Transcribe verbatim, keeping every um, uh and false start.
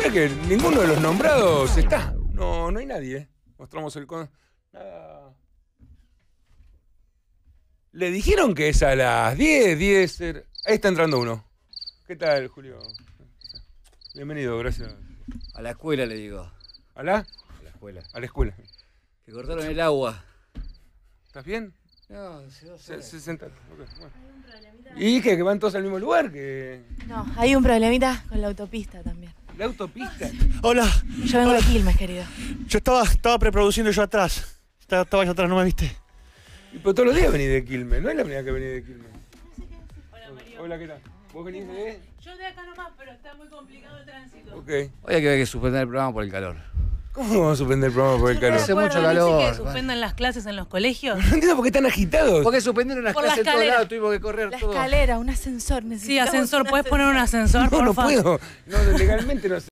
Mira que ninguno de los nombrados está. No, no hay nadie, ¿eh? Mostramos el... Con... Nada. Le dijeron que es a las diez, diez... Ahí está entrando uno. ¿Qué tal, Julio? Bienvenido, gracias. A la escuela le digo. ¿A la? A la escuela. A la escuela. Que cortaron el agua. ¿Estás bien? No, se va a Se, se sentate. Okay, bueno. ¿Y qué? ¿Que van todos al mismo lugar? Que... No, hay un problemita con la autopista también. ¿La autopista? Hola. Yo vengo de Quilmes, querido. Yo estaba, estaba preproduciendo yo atrás. Estaba, estaba allá atrás, ¿no me viste? Y pues todos los días venís de Quilmes, no es la primera que venís de Quilmes. Hola, María. Hola, ¿qué tal? ¿Vos venís de...? Yo de acá nomás, pero está muy complicado el tránsito. Ok. Hoy hay que ver que suspender el programa por el calor. ¿Cómo vamos a suspender el programa por el calor? Hace mucho ¿No calor. dice que suspendan las clases en los colegios? No entiendo por qué están agitados. Porque suspendieron las Por la clases en todos escalera. lados, tuvimos que correr La todo. escalera, un ascensor. Sí, necesitamos ascensor. un ¿Puedes poner un ascensor, No, por no favor? puedo. No, legalmente no sé.